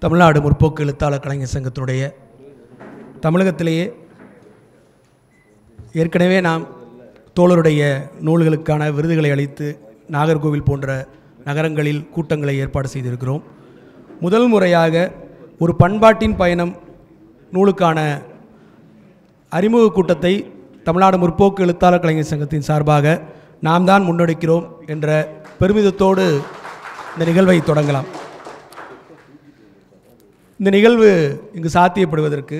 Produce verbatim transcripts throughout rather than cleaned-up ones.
தமிழ்நாடு முற்போக்கு எழுத்தாளர் கலைஞர் சங்கத்தினுடைய தமிழகத்திலேயே ஏற்கனவே நாம் தோழருடைய நூல்களுக்கான விருதுகளை அளித்து நாகர்கோவில் போன்ற நகரங்களில் கூட்டங்களை ஏற்பாடு செய்திருக்கிறோம். முதல் முறையாக ஒரு பண்பாட்டின் பயணம் நூலுக்கான அறிமுக கூட்டத்தை தமிழ்நாடு முற்போக்கு எழுத்தாளர் கலைஞர் சங்கத்தின் சார்பாக நாம் தான் முன்னெடுக்கிறோம் என்ற பெருமிதத்தோடு இந்த நிகழ்வை தொடங்கலாம். இந்த நிகழ்வு இங்கு சாத்தியப்படுவதற்கு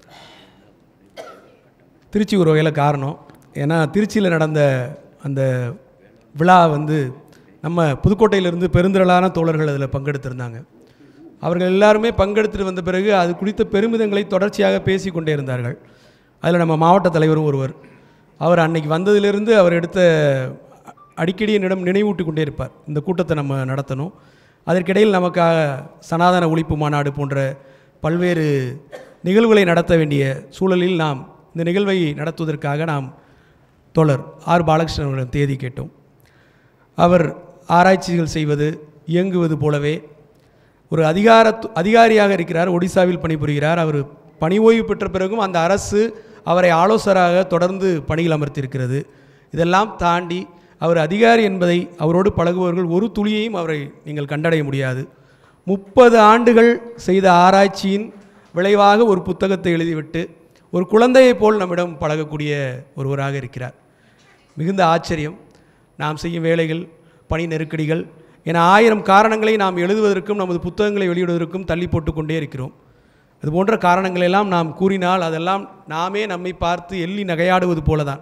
திருச்சி ஒரு வகையில் காரணம். ஏன்னா திருச்சியில் நடந்த அந்த விழா வந்து நம்ம புதுக்கோட்டையிலிருந்து பெருந்திரளான தோழர்கள் அதில் பங்கெடுத்திருந்தாங்க. அவர்கள் எல்லாருமே பங்கெடுத்துட்டு வந்த பிறகு அது குறித்த பெருமிதங்களை தொடர்ச்சியாக பேசி கொண்டே இருந்தார்கள். அதில் நம்ம மாவட்ட தலைவரும் ஒருவர். அவர் அன்னைக்கு வந்ததிலிருந்து அவர் எடுத்த அடிக்கடி என்னிடம் நினைவூட்டி கொண்டே இருப்பார், இந்த கூட்டத்தை நம்ம நடத்தணும். அதற்கிடையில் நமக்காக சனாதன ஒழிப்பு மாநாடு போன்ற பல்வேறு நிகழ்வுகளை நடத்த வேண்டிய சூழலில் நாம் இந்த நிகழ்வை நடத்துவதற்காக நாம் தோழர் ஆர் பாலகிருஷ்ணன் அவர்களிடம் தேதி கேட்டோம். அவர் ஆராய்ச்சிகள் செய்வது இயங்குவது போலவே ஒரு அதிகார அதிகாரியாக இருக்கிறார். ஒடிசாவில் பணிபுரிகிறார். அவர் பணி ஓய்வு பெற்ற பிறகும் அந்த அரசு அவரை ஆலோசகராக தொடர்ந்து பணியில் அமர்த்தியிருக்கிறது. இதெல்லாம் தாண்டி அவர் அதிகாரி என்பதை அவரோடு பழகுபவர்கள் ஒரு துளியையும் அவரை நீங்கள் கண்டடைய முடியாது. முப்பது ஆண்டுகள் செய்த ஆராய்ச்சியின் விளைவாக ஒரு புத்தகத்தை எழுதிவிட்டு ஒரு குழந்தையைப் போல் நம்மிடம் பழகக்கூடிய ஒருவராக இருக்கிறார். மிகுந்த ஆச்சரியம். நாம் செய்யும் வேலைகள், பணி நெருக்கடிகள் என ஆயிரம் காரணங்களை நாம் எழுதுவதற்கும் நமது புத்தகங்களை வெளியிடுவதற்கும் தள்ளி போட்டு கொண்டே இருக்கிறோம். அது போன்ற காரணங்களெல்லாம் நாம் கூறினால் அதெல்லாம் நாமே நம்மை பார்த்து எள்ளி நகையாடுவது போலதான்.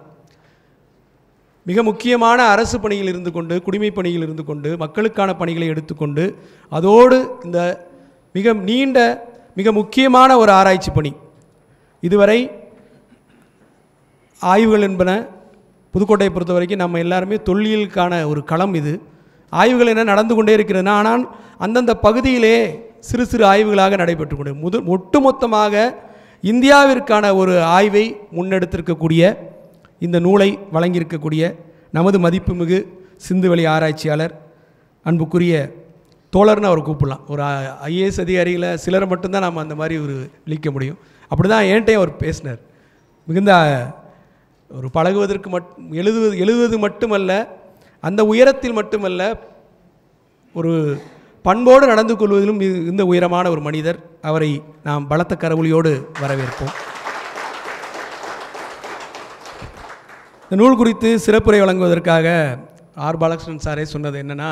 மிக முக்கியமான அரசு பணியில் இருந்து கொண்டு, குடிமை பணியில் இருந்து கொண்டு, மக்களுக்கான பணிகளை எடுத்துக்கொண்டு, அதோடு இந்த மிக நீண்ட மிக முக்கியமான ஒரு ஆராய்ச்சி பணி. இதுவரை ஆய்வுகள் என்பன புதுக்கோட்டையை பொறுத்த வரைக்கும் நம்ம எல்லாருமே தொல்லியலுக்கான ஒரு களம். இது ஆய்வுகள் என்ன நடந்து கொண்டே இருக்கிறது. ஆனால் அந்தந்த பகுதியிலே சிறு சிறு ஆய்வுகளாக நடைபெற்று கொண்டு முது ஒட்டுமொத்தமாக இந்தியாவிற்கான ஒரு ஆய்வை முன்னெடுத்திருக்கக்கூடிய இந்த நூலை வழங்கியிருக்கக்கூடிய நமது மதிப்புமிகு சிந்துவெளி ஆராய்ச்சியாளர் அன்புக்குரிய தோழர்னு அவர் கூப்பிடலாம். ஒரு ஐஏஎஸ் அதிகாரியில் சிலரை மட்டும்தான் நம்ம அந்த மாதிரி ஒரு விழிக்க முடியும். அப்படி தான் என்கிட்டையும் அவர் பேசினார். மிகுந்த ஒரு பழகுவதற்கு மட் எழுதுவது எழுதுவது மட்டுமல்ல, அந்த உயரத்தில் மட்டுமல்ல, ஒரு பண்போடு நடந்து கொள்வதிலும் இந்த உயரமான ஒரு மனிதர். அவரை நாம் பலத்த கரவொலியோடு வரவேற்போம். இந்த நூல் குறித்து சிறப்புரை வழங்குவதற்காக ஆர் பாலகிருஷ்ணன் சாரே சொன்னது என்னென்னா,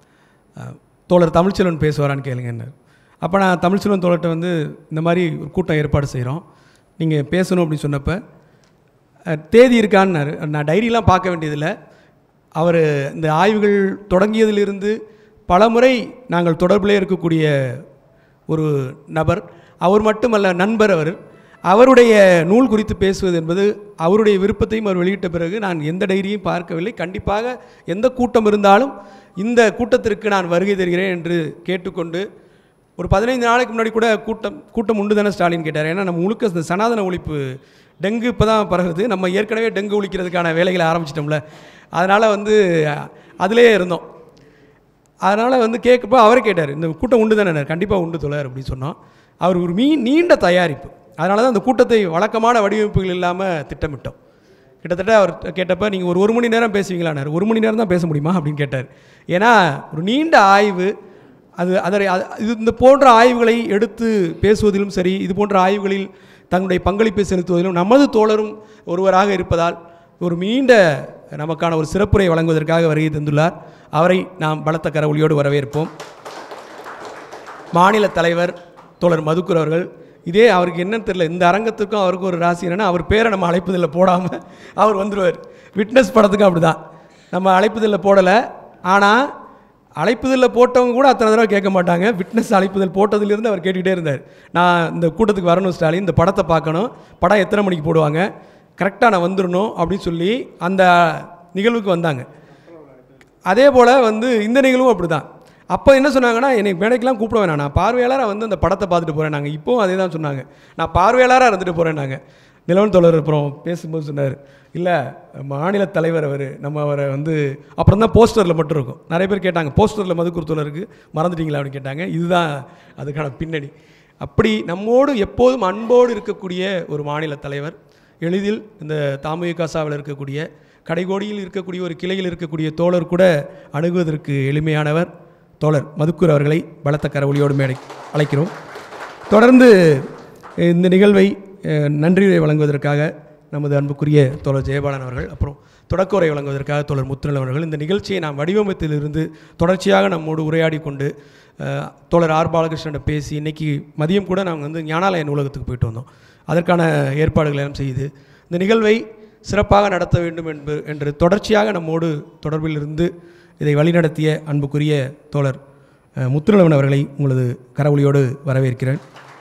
தோழர் தமிழ்ச்செல்வன் பேசுவாரான்னு கேளுங்கன்னார். அப்போ நான் தமிழ்ச்செல்வன் தோழர்கிட்ட வந்து இந்த மாதிரி ஒரு கூட்டம் ஏற்பாடு செய்கிறோம், நீங்கள் பேசணும் அப்படின்னு சொன்னப்போ தேதி இருக்கான்னாரு. நான் டைரியெலாம் பார்க்க வேண்டியதில்லை. அவர் இந்த ஆய்வுகள் தொடங்கியதிலிருந்து பல முறை நாங்கள் தொடர்பிலே இருக்கக்கூடிய ஒரு நபர். அவர் மட்டுமல்ல, நண்பர். அவர் அவருடைய நூல் குறித்து பேசுவது என்பது அவருடைய விருப்பத்தையும் அவர் வெளியிட்ட பிறகு நான் எந்த டைரியும் பார்க்கவில்லை. கண்டிப்பாக எந்த கூட்டம் இருந்தாலும் இந்த கூட்டத்திற்கு நான் வருகை தருகிறேன் என்று கேட்டுக்கொண்டு ஒரு பதினைந்து நாளைக்கு முன்னாடி கூட கூட்டம் கூட்டம் உண்டு தானே ஸ்டாலின் கேட்டார். ஏன்னா நம்ம முழுக்க இந்த சனாதன ஒழிப்பு, டெங்கு இப்போ தான் பரவுது, நம்ம ஏற்கனவே டெங்கு ஒழிக்கிறதுக்கான வேலைகளை ஆரம்பிச்சிட்டோம்ல, அதனால் வந்து அதிலே இருந்தோம். அதனால் வந்து கேட்கப்போ அவரே கேட்டார், இந்த கூட்டம் உண்டு தானே? கண்டிப்பாக உண்டு தோழர் அப்படின்னு சொன்னோம். அவர் ஒரு மீ நீண்ட தயாரிப்பு. அதனால தான் அந்த கூட்டத்தை வழக்கமான வடிவமைப்புகள் இல்லாமல் திட்டமிட்டோம். கிட்டத்தட்ட அவர் கேட்டப்போ நீங்கள் ஒரு ஒரு மணி நேரம் பேசுவீங்களானார். ஒரு மணி நேரம் தான் பேச முடியுமா அப்படின்னு கேட்டார். ஏன்னா ஒரு நீண்ட ஆய்வு, அது அதை இது இந்த போன்ற ஆய்வுகளை எடுத்து பேசுவதிலும் சரி, இது போன்ற ஆய்வுகளில் தங்களுடைய பங்களிப்பை செலுத்துவதிலும் நமது தோழரும் ஒருவராக இருப்பதால் ஒரு நீண்ட நமக்கான ஒரு சிறப்புரை வழங்குவதற்காக வருகை தந்துள்ளார். அவரை நாம் பலத்த கரவொலியோடு வரவேற்போம். மாநில தலைவர் தோழர் மதுக்கூர் அவர்கள், இதே அவருக்கு என்னன்னு தெரியல, இந்த அரங்கத்துக்கும் அவருக்கும் ஒரு ராசி என்னென்னா, அவர் பேரை நம்ம அழைப்பதில் போடாமல் அவர் வந்துடுவார். விட்னஸ் படத்துக்கும் அப்படி தான், நம்ம அழைப்பதில் போடலை. ஆனால் அழைப்புதலில் போட்டவங்க கூட அத்தனை தடவை கேட்க மாட்டாங்க. விட்னஸ் அழைப்புதல் போட்டதிலிருந்து அவர் கேட்டுக்கிட்டே இருந்தார், நான் இந்த கூட்டத்துக்கு வரணும் ஸ்டாலின், இந்த படத்தை பார்க்கணும், படம் எத்தனை மணிக்கு போடுவாங்க, கரெக்டாக நான் வந்துடணும் அப்படின்னு சொல்லி அந்த நிகழ்வுக்கு வந்தாங்க. அதே போல் வந்து இந்த நிகழ்வும் அப்படி தான். அப்போ என்ன சொன்னாங்கன்னா, என்னை மேடைக்கெலாம் கூப்பிட வேணாம், நான் பார்வையாளராக வந்து அந்த படத்தை பார்த்துட்டு போகிறேன். நாங்கள் இப்போவும் அதே தான் சொன்னாங்க, நான் பார்வையாளராக இருந்துட்டு போகிறேன். நாங்கள் நிலவன் தோழர் அப்புறம் பேசும்போது சொன்னார், இல்லை மாநில தலைவர் அவர், நம்ம அவரை வந்து அப்புறம் தான் போஸ்டரில் மட்டும் இருக்கும். நிறைய பேர் கேட்டாங்க, போஸ்டரில் மதுக்கூர் தோழருக்கு மறந்துட்டீங்களா அப்படின்னு கேட்டாங்க. இதுதான் அதுக்கான பின்னணி. அப்படி நம்மோடு எப்போதும் அன்போடு இருக்கக்கூடிய ஒரு மாநில தலைவர், எளிதில் இந்த தாமுகாசாவில் இருக்கக்கூடிய கடைகோடியில் இருக்கக்கூடிய ஒரு கிளையில் இருக்கக்கூடிய தோழர் கூட அணுகுவதற்கு எளிமையானவர் தோழர் மதுக்கூர் அவர்களை பலத்த கரவொலியோடு மேடை அழைக்கிறோம். தொடர்ந்து இந்த நிகழ்வை நன்றியுரை வழங்குவதற்காக நமது அன்புக்குரிய தோழர் ஜெயபாலன் அவர்கள், அப்புறம் தொடக்க உரை வழங்குவதற்காக தோழர் முத்துநல் அவர்கள், இந்த நிகழ்ச்சியை நாம் வடிவமைத்திலிருந்து தொடர்ச்சியாக நம்மோடு உரையாடி கொண்டு தோழர் ஆர் பாலகிருஷ்ணன் பேசி இன்றைக்கி மதியம் கூட நாங்கள் வந்து ஞானாலய நூலகத்துக்கு போயிட்டு வந்தோம். அதற்கான ஏற்பாடுகள் எல்லாம் செய்து இந்த நிகழ்வை சிறப்பாக நடத்த வேண்டும் என்பது என்று தொடர்ச்சியாக நம்மோடு தொடர்பில் இருந்து இதை வழிநடத்திய அன்புக்குரிய தோழர் முத்துநலவன் அவர்களை உங்களது கரவொலியோடு வரவேற்கிறேன்.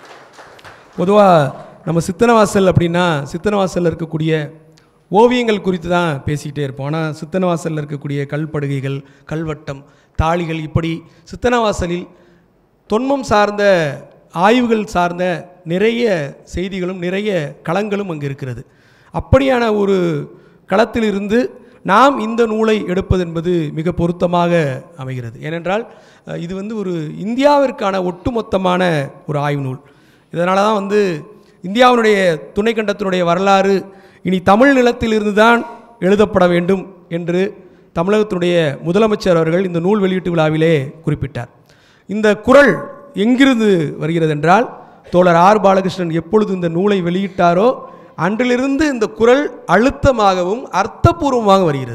பொதுவாக நம்ம சித்தனவாசல் அப்படின்னா சித்தனவாசலில் இருக்கக்கூடிய ஓவியங்கள் குறித்து தான் பேசிக்கிட்டே இருப்போம். ஆனால் சித்தனவாசலில் இருக்கக்கூடிய கல்படுகைகள், கல்வட்டம், தாளிகள், இப்படி சித்தனவாசலில் தொன்மம் சார்ந்த ஆய்வுகள் சார்ந்த நிறைய செய்திகளும் நிறைய களங்களும் அங்கே இருக்கிறது. அப்படியான ஒரு களத்திலிருந்து நாம் இந்த நூலை எடுப்பது என்பது மிக பொருத்தமாக அமைகிறது. ஏனென்றால் இது வந்து ஒரு இந்தியாவிற்கான ஒட்டுமொத்தமான ஒரு ஆய்வு நூல். இதனால தான் வந்து இந்தியாவினுடைய துணைக்கண்டத்தினுடைய வரலாறு இனி தமிழ் நிலத்திலிருந்து தான் எழுதப்பட வேண்டும் என்று தமிழகத்தினுடைய முதலமைச்சர் அவர்கள் இந்த நூல் வெளியீட்டு விழாவிலே குறிப்பிட்டார். இந்த குறள் எங்கிருந்து வருகிறது என்றால், தோழர் ஆர் பாலகிருஷ்ணன் எப்பொழுது இந்த நூலை வெளியிட்டாரோ அன்றிலிருந்து இந்த குறள் அழுத்தமாகவும் அர்த்தபூர்வமாக வருகிறது.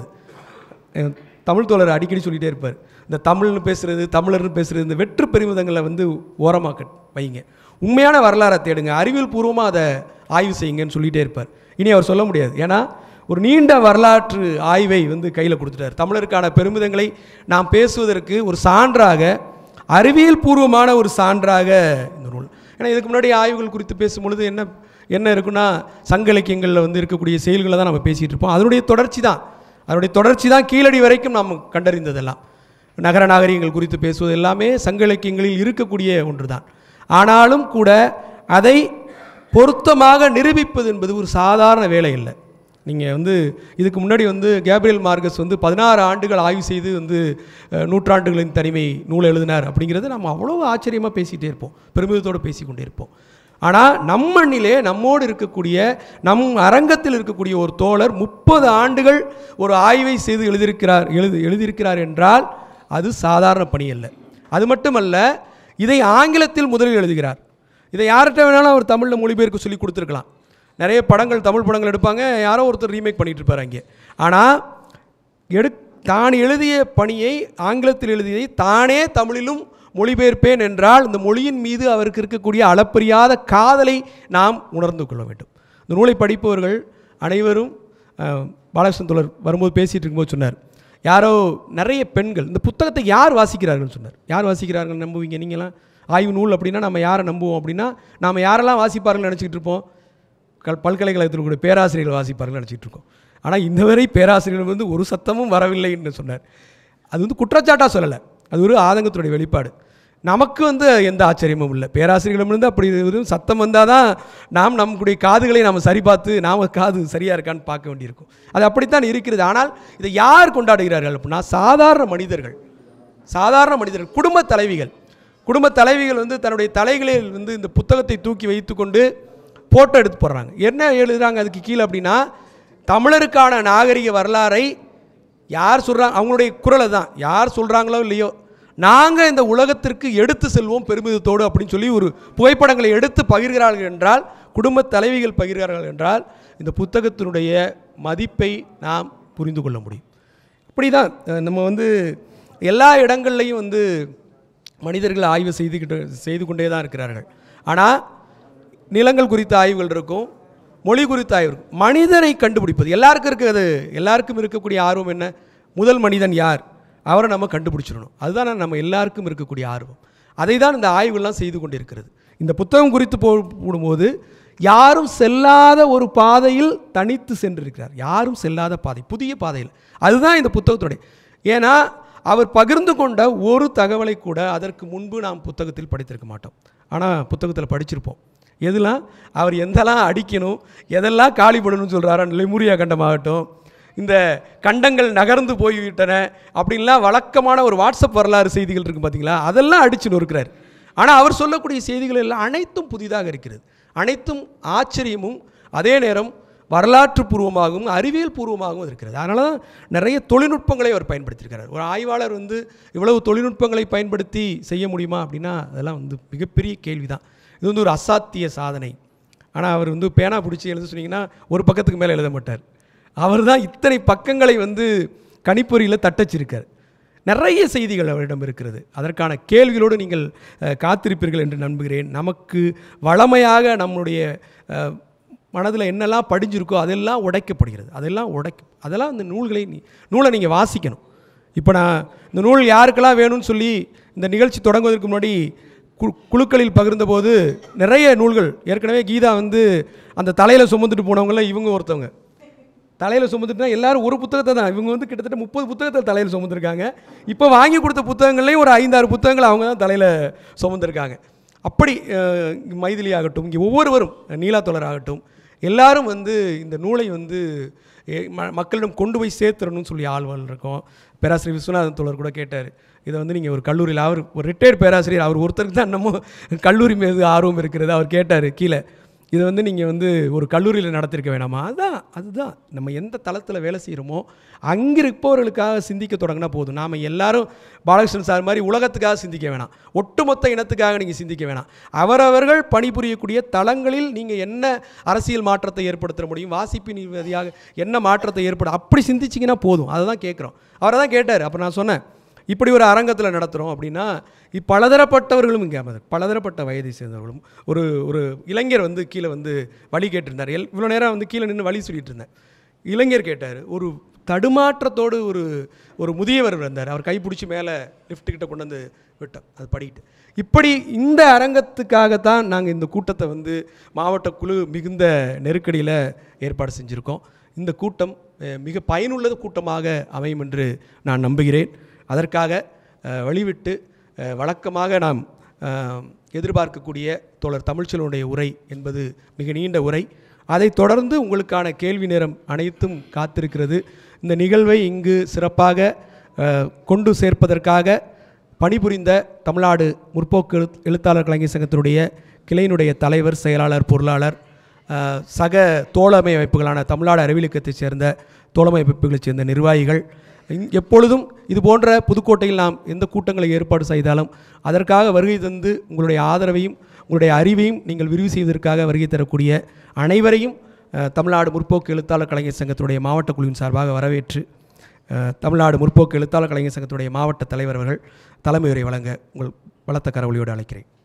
தமிழ் தோழர் அடிக்கடி சொல்லிகிட்டே இருப்பார், இந்த தமிழ்னு பேசுகிறது, தமிழர்னு பேசுகிறது, இந்த வெற்று பெருமிதங்களை வந்து ஓரமாக்க வைங்க, உண்மையான வரலாறை தேடுங்க, அறிவியல் பூர்வமாக அதை ஆய்வு செய்யுங்கன்னு சொல்லிகிட்டே இருப்பார். இனி அவர் சொல்ல முடியாது, ஏன்னா ஒரு நீண்ட வரலாற்று ஆய்வை வந்து கையில் கொடுத்துட்டார். தமிழருக்கான பெருமிதங்களை நாம் பேசுவதற்கு ஒரு சான்றாக, அறிவியல் பூர்வமான ஒரு சான்றாக இந்த நூல். ஏன்னா இதுக்கு முன்னாடி ஆய்வுகள் குறித்து பேசும்பொழுது என்ன என்ன இருக்குன்னா, சங்க இலக்கியங்களில் வந்து இருக்கக்கூடிய செயல்களை தான் நம்ம பேசிகிட்டு இருப்போம். அதனுடைய தொடர்ச்சி தான் அதனுடைய தொடர்ச்சி தான் கீழடி வரைக்கும் நாம் கண்டறிந்ததெல்லாம். நகர நாகரிகங்கள் குறித்து பேசுவது எல்லாமே சங்க இலக்கியங்களில் இருக்கக்கூடிய ஒன்று தான். ஆனாலும் கூட அதை பொருத்தமாக நிரூபிப்பது என்பது ஒரு சாதாரண வேலை இல்லை. நீங்கள் வந்து இதுக்கு முன்னாடி வந்து கேப்ரியல் மார்கஸ் வந்து பதினாறு ஆண்டுகள் ஆய்வு செய்து வந்து நூற்றாண்டுகளின் தனிமை நூல் எழுதினார் அப்படிங்கிறது நம்ம அவ்வளோ ஆச்சரியமாக பேசிகிட்டே இருப்போம், பெருமிதத்தோடு பேசிக்கொண்டே இருப்போம். ஆனால் நம் மண்ணிலே நம்மோடு இருக்கக்கூடிய நம் அரங்கத்தில் இருக்கக்கூடிய ஒரு தோழர் முப்பது ஆண்டுகள் ஒரு ஆய்வை செய்து எழுதியிருக்கிறார் எழுதி எழுதியிருக்கிறார் என்றால் அது சாதாரண பணி அல்ல. அது மட்டுமல்ல, இதை ஆங்கிலத்தில் முதலில் எழுதுகிறார். இதை யார்கிட்ட வேணாலும் அவர் தமிழில் மொழிபெயர்க்க சொல்லி கொடுத்துருக்கலாம். நிறைய படங்கள், தமிழ் படங்கள் எடுப்பாங்க, யாரோ ஒருத்தர் ரீமேக் பண்ணிகிட்டு இருப்பார் அங்கே. ஆனால் எடு தான் எழுதிய பணியை, ஆங்கிலத்தில் எழுதியதை தானே தமிழிலும் மொழிபெயர்ப்பேன் என்றால் இந்த மொழியின் மீது அவருக்கு இருக்கக்கூடிய அளப்பரியாத காதலை நாம் உணர்ந்து கொள்ள வேண்டும். இந்த நூலை படிப்பவர்கள் அனைவரும், பாலகிருஷ்ணன் தோழர் வரும்போது பேசிகிட்டு இருக்கும்போது சொன்னார், யாரோ நிறைய பெண்கள் இந்த புத்தகத்தை யார் வாசிக்கிறார்கள் சொன்னார். யார் வாசிக்கிறார்கள் நம்புவீங்க நீங்களாம்? ஆய்வு நூல் அப்படின்னா நம்ம யாரை நம்புவோம் அப்படின்னா, நாம் யாரெல்லாம் வாசிப்பார்கள் நினச்சிக்கிட்டு இருப்போம்? கல் பல்கலைக்கழகத்தில் கூட பேராசிரியர்கள் வாசிப்பார்கள் நினச்சிக்கிட்டு இருக்கோம். ஆனால் இந்த வரை பேராசிரியர்கள் வந்து ஒரு சத்தமும் வரவில்லை என்று சொன்னார். அது வந்து குற்றச்சாட்டாக சொல்லலை, அது ஒரு ஆதங்கத்தினுடைய வெளிப்பாடு. நமக்கு வந்து எந்த ஆச்சரியமும் இல்லை. பேராசிரியர்களிடமிருந்து அப்படி எதுவும் சத்தம் வந்தால் தான் நாம் நம்முடைய காதுகளை நாம் சரி பார்த்து நாம் காது சரியாக இருக்கான்னு பார்க்க வேண்டியிருக்கும். அது அப்படித்தான் இருக்கிறது. ஆனால் இதை யார் கொண்டாடுகிறார்கள் அப்படின்னா, சாதாரண மனிதர்கள், சாதாரண மனிதர்கள், குடும்ப தலைவிகள். குடும்ப தலைவிகள் வந்து தன்னுடைய தலைகளில் வந்து இந்த புத்தகத்தை தூக்கி வைத்து கொண்டு ஃபோட்டோ எடுத்து போடுறாங்க. என்ன எழுதுகிறாங்க அதுக்கு கீழே அப்படின்னா, தமிழருக்கான நாகரிக வரலாறை யார் சொல்கிறாங்க, அவங்களுடைய குரலை தான் யார் சொல்கிறாங்களோ இல்லையோ, நாங்கள் இந்த உலகத்திற்கு எடுத்து செல்வோம் பெருமிதத்தோடு அப்படின்னு சொல்லி ஒரு புகைப்படங்களை எடுத்து பகிர்கிறார்கள் என்றால், குடும்ப தலைவிகள் பகிர்கிறார்கள் என்றால், இந்த புத்தகத்தினுடைய மதிப்பை நாம் புரிந்து கொள்ள முடியும். அப்படி தான் நம்ம வந்து எல்லா இடங்கள்லையும் வந்து மனிதர்கள் ஆய்வு செய்துக்கிட்டு செய்து கொண்டே தான் இருக்கிறார்கள். ஆனால் நிலங்கள் குறித்த ஆய்வுகள் இருக்கும், மொழி குறித்த ஆய்வு இருக்கும். மனிதனை கண்டுபிடிப்பது எல்லாருக்கும் இருக்குது. எல்லாருக்கும் இருக்கக்கூடிய ஆர்வம் என்ன? முதல் மனிதன் யார், அவரை நம்ம கண்டுபிடிச்சிடணும். அதுதான் நம்ம எல்லாருக்கும் இருக்கக்கூடிய ஆர்வம். அதை தான் இந்த ஆய்வுகள்லாம் செய்து கொண்டு இருக்கிறது. இந்த புத்தகம் குறித்து போ போடும்போது யாரும் செல்லாத ஒரு பாதையில் தனித்து சென்றிருக்கிறார். யாரும் செல்லாத பாதை, புதிய பாதையில். அதுதான் இந்த புத்தகத்துடைய. ஏன்னா அவர் பகிர்ந்து கொண்ட ஒரு தகவலை கூட அதற்கு முன்பு நாம் புத்தகத்தில் படித்திருக்க மாட்டோம். ஆனால் புத்தகத்தில் படிச்சிருப்போம். எதெல்லாம் அவர் எந்தெல்லாம் அடிக்கணும், எதெல்லாம் காலி பண்ணணும்னு சொல்கிறாரோ, லெமுரியா கண்டமாகட்டும், இந்த கண்டங்கள் நகர்ந்து போய்விட்டன அப்படின்லாம் வழக்கமான ஒரு வாட்ஸ்அப் வரலாறு செய்திகள் இருக்குது பார்த்தீங்களா, அதெல்லாம் அடிச்சு நொறுக்கிறார். ஆனால் அவர் சொல்லக்கூடிய செய்திகள் எல்லாம் அனைத்தும் புதிதாக இருக்கிறது, அனைத்தும் ஆச்சரியமும் அதே நேரம் வரலாற்று பூர்வமாகவும் அறிவியல் பூர்வமாகவும் இருக்கிறது. அதனால தான் நிறைய தொழில்நுட்பங்களை அவர் பயன்படுத்தியிருக்கிறார். ஒரு ஆய்வாளர் வந்து இவ்வளவு தொழில்நுட்பங்களை பயன்படுத்தி செய்ய முடியுமா அப்படின்னா அதெல்லாம் வந்து மிகப்பெரிய கேள்வி தான். இது வந்து ஒரு அசாத்திய சாதனை. ஆனால் அவர் வந்து பேனா பிடிச்சி எழுத சொன்னீங்கன்னா ஒரு பக்கத்துக்கு மேலே எழுத மாட்டார். அவர் தான் இத்தனை பக்கங்களை வந்து கணிப்பொறியில் தட்டச்சிருக்கார். நிறைய செய்திகள் அவரிடம் இருக்கிறது. அதற்கான கேள்விகளோடு நீங்கள் காத்திருப்பீர்கள் என்று நம்புகிறேன். நமக்கு வளமையாக நம்முடைய மனதில் என்னெல்லாம் படிஞ்சிருக்கோ அதெல்லாம் உடைக்கப்படுகிறது. அதெல்லாம் உடைக்க அதெல்லாம் அந்த நூல்களை நூலை நீங்கள் வாசிக்கணும். இப்போ நான் இந்த நூல் யாருக்கெல்லாம் வேணும்னு சொல்லி இந்த நிகழ்ச்சி தொடங்குவதற்கு முன்னாடி கு குழுக்களில் பகிர்ந்தபோது நிறைய நூல்கள், ஏற்கனவே கீதா வந்து அந்த தலையில் சுமந்துட்டு போனவங்கள இவங்க ஒருத்தவங்க தலையில் சுமந்துட்டுனா எல்லாரும் ஒரு புத்தகத்தை தான், இவங்க வந்து கிட்டத்தட்ட முப்பது புத்தகத்தை தலையில் சுமந்துருக்காங்க. இப்போ வாங்கி கொடுத்த புத்தகங்கள்லேயும் ஒரு ஐந்தாறு புத்தகங்கள் அவங்க தான் தலையில் சுமந்துருக்காங்க. அப்படி மைதிலி ஆகட்டும், இங்கே ஒவ்வொருவரும் நீலா தோழர் ஆகட்டும், எல்லாரும் வந்து இந்த நூலை வந்து மக்களிடம் கொண்டு போய் சேர்த்துடணும்னு சொல்லி ஆழ்வாள் இருக்கோம். பேராசிரியர் விஸ்வநாதன் தோழர் கூட கேட்டார், இதை வந்து நீங்கள் ஒரு கல்லூரியில், அவர் ஒரு ரிட்டையர்ட் பேராசிரியர், அவர் ஒருத்தருக்கு தான் இன்னமும் கல்லூரி மீது ஆர்வம் இருக்கிறது. அவர் கேட்டார் கீழே, இதை வந்து நீங்கள் வந்து ஒரு கல்லூரியில் நடத்திருக்க வேணாமா? அதுதான் அதுதான் நம்ம எந்த தளத்தில் வேலை செய்கிறோமோ அங்கே இருப்பவர்களுக்காக சிந்திக்க தொடங்கினா போதும். நாம் எல்லாரும் பாலகிருஷ்ணன் சார் மாதிரி உலகத்துக்காக சிந்திக்க வேணாம், ஒட்டுமொத்த இனத்துக்காக நீங்கள் சிந்திக்க வேணாம். அவரவர்கள் பணிபுரியக்கூடிய தளங்களில் நீங்கள் என்ன அரசியல் மாற்றத்தை ஏற்படுத்த முடியும், வாசிப்பின் வழியாக என்ன மாற்றத்தை ஏற்படும், அப்படி சிந்திச்சிங்கன்னா போதும். அதை தான் கேட்குறோம். அவரை தான் கேட்டார். அப்போ நான் சொன்னேன், இப்படி ஒரு அரங்கத்தில் நடத்துகிறோம் அப்படின்னா பலதரப்பட்டவர்களும் இங்கே அமது, பலதரப்பட்ட வயதை சேர்ந்தவர்களும். ஒரு ஒரு இளைஞர் வந்து கீழே வந்து வழி கேட்டிருந்தார். எல் இவ்வளோ நேரம் வந்து கீழே நின்று வழி சொல்லிட்டு இருந்தேன். இளைஞர் கேட்டார், ஒரு தடுமாற்றத்தோடு ஒரு ஒரு முதியவர் வந்தார். அவர் கைப்பிடிச்சி மேலே லிஃப்ட்டுக்கிட்ட கொண்டு வந்து விட்டோம், அது படிக்கிட்டு. இப்படி இந்த அரங்கத்துக்காகத்தான் நாங்கள் இந்த கூட்டத்தை வந்து மாவட்ட குழு மிகுந்த நெருக்கடியில் ஏற்பாடு செஞ்சுருக்கோம். இந்த கூட்டம் மிக பயனுள்ள கூட்டமாக அமையும் என்று நான் நம்புகிறேன். அதற்காக வழிவிட்டு வழக்கமாக நாம் எதிர்பார்க்கக்கூடிய தோழர் தமிழ்ச்செல்வனுடைய உரை என்பது மிக நீண்ட உரை. அதைத் தொடர்ந்து உங்களுக்கான கேள்வி நேரம் அனைத்தும் காத்திருக்கிறது. இந்த நிகழ்வை இங்கு சிறப்பாக கொண்டு சேர்ப்பதற்காக பணிபுரிந்த தமிழ்நாடு முற்போக்கு எழுத்தாளர் கலைஞர் சங்கத்தினுடைய கிளையினுடைய தலைவர், செயலாளர், பொருளாளர், சக தோழமை அமைப்புகளான தமிழ்நாடு அறிவியலுக்கத்தைச் சேர்ந்த தோழமை அமைப்புகளைச் சேர்ந்த நிர்வாகிகள், எப்பொழுதும் இது போன்ற புதுக்கோட்டையில் நாம் எந்த கூட்டங்களை ஏற்பாடு செய்தாலும் அதற்காக வருகை தந்து உங்களுடைய ஆதரவையும் உங்களுடைய அறிவையும் நீங்கள் விரிவு செய்வதற்காக வருகை தரக்கூடிய அனைவரையும் தமிழ்நாடு முற்போக்கு எழுத்தாளர் கலைஞர் சங்கத்துடைய மாவட்ட குழுவின் சார்பாக வரவேற்று தமிழ்நாடு முற்போக்கு எழுத்தாளர் கலைஞர் சங்கத்துடைய மாவட்ட தலைவர் அவர்கள் தலைமை உரை வழங்க உங்கள் பலத்த கரவொலியோடு அழைக்கிறேன்.